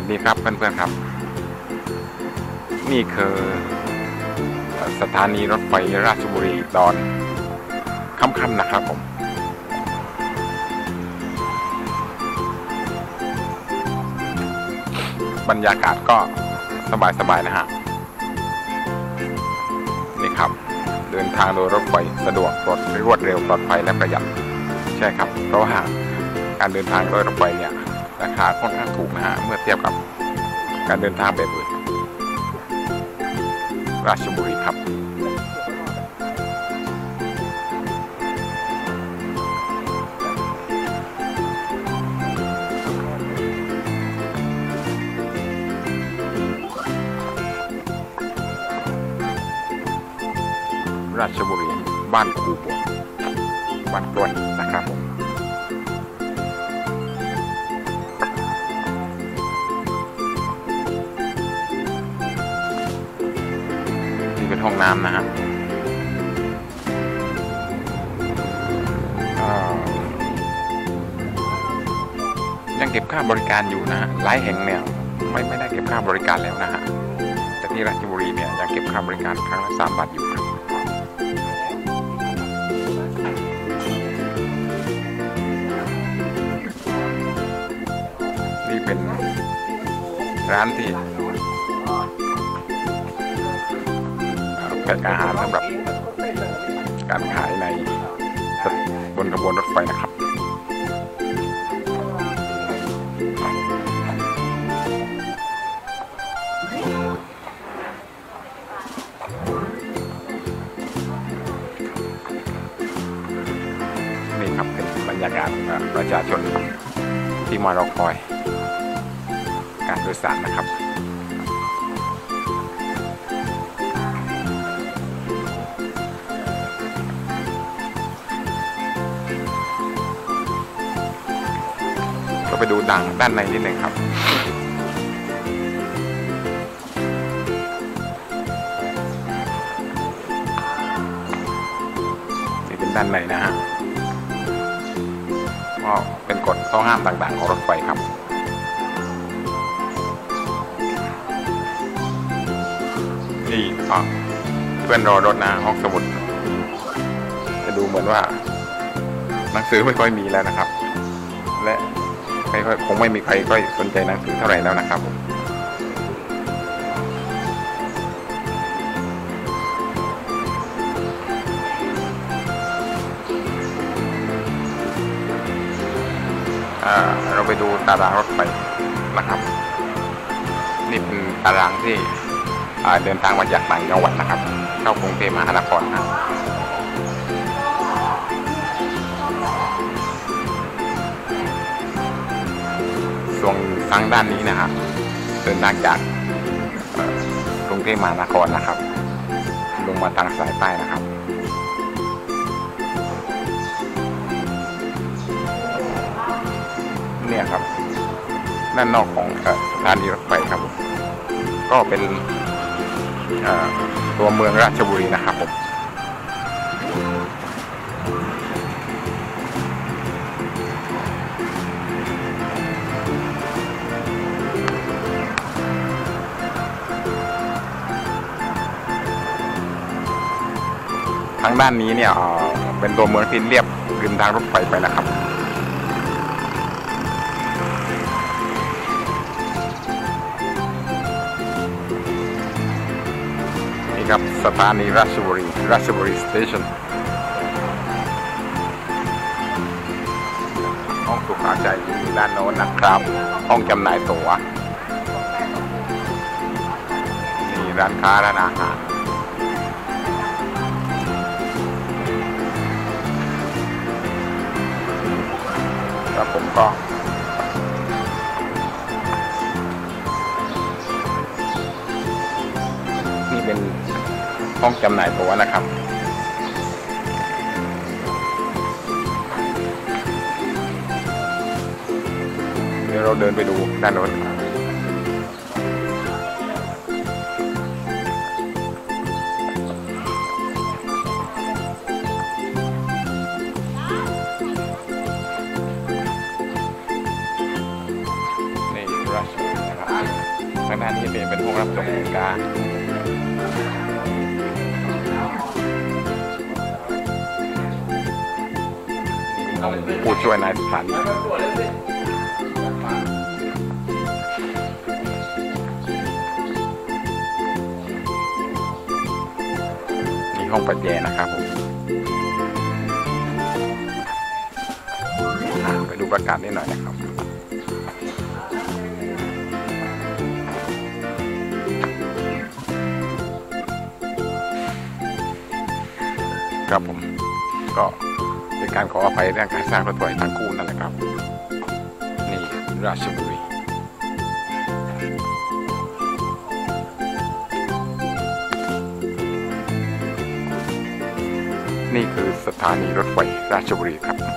ดีครับเพื่อนๆครับนี่คือสถานีรถไฟราชบุรีตอนค่ำๆนะครับผมบรรยากาศก็สบายๆนะฮะนี่ครับเดินทางโดยรถไฟสะดวกรวดเร็วปลอดภัยและประหยัดใช่ครับเพราะว่าการเดินทางโดยรถไฟเนี่ยราคาค่อนข้างถูกนะฮะเมื่อเทียบกับการเดินทางแบบอื่นราชบุรีครับราชบุรีบ้านคูบัวบ้านกล้วยนะครับผมนี่เป็นห้องน้ำนะฮะยังเก็บค่าบริการอยู่นะฮะหลายแห่งเนี่ยไม่ได้เก็บค่าบริการแล้วนะฮะแต่ที่ราชบุรีเนี่ยยังเก็บค่าบริการครั้งละ3 บาทอยู่ครับนี่เป็นร้านที่แพ็คอาหารสำหรับการขายในบนขบวนรถไฟนะครับนี่ครับเป็นบรรยากาศประชาชนที่มารอคอยการโดยสารนะครับก็ไปดูด้านในนิดหนึ่งครับนี่เป็นด้านในนะฮะก็เป็นกฎข้อห้ามต่างๆของรถไฟครับนี่เพื่อนรอรถนะห้องสมุดจะดูเหมือนว่าหนังสือไม่ค่อยมีแล้วนะครับและคงไม่มีใครก็สนใจหนังสือเท่าไหร่แล้วนะครับเราไปดูตารางรถไฟนะครับนี่เป็นตารางที่เดินทางมาจากต่างจังหวัดนะครับเข้ากรุงเทพมหานครครับส่วนทางด้านนี้นะครับเดินทางจากกรุงเทพมหานครนะครับลงมาทางสายใต้นะครับเนี่ยครับด้านนอกของสถานีรถไฟครับก็เป็นตัวเมืองราชบุรีนะครับผมทางด้านนี้เนี่ยเป็นตัวเมืองที่เรียบริมทางรถไฟไปนะครับนี่ครับสถานีราชบุรีสเตชันห้องสุขาใจอยู่ด้านโน้นนะครับห้องจำหน่ายตั๋วนี่ร้านค้าร้านอาหารแล้วผมก็นี่เป็นห้องจำหน่ายตั๋วนะครับเดี๋ยวเราเดินไปดูด้านโน้นนี่ราชบุรีนะครับห้องรับส่งสินค้าของผู้ช่วยนายสถานีนี่ห้องประแจนะครับผมไปดูประกาศนิดหน่อยนะครับครับผมก็เป็นการขออภัยเรื่องการสร้างรถไฟทางคู่นั่นแหละครับนี่ราชบุรีนี่คือสถานีรถไฟราชบุรีครับ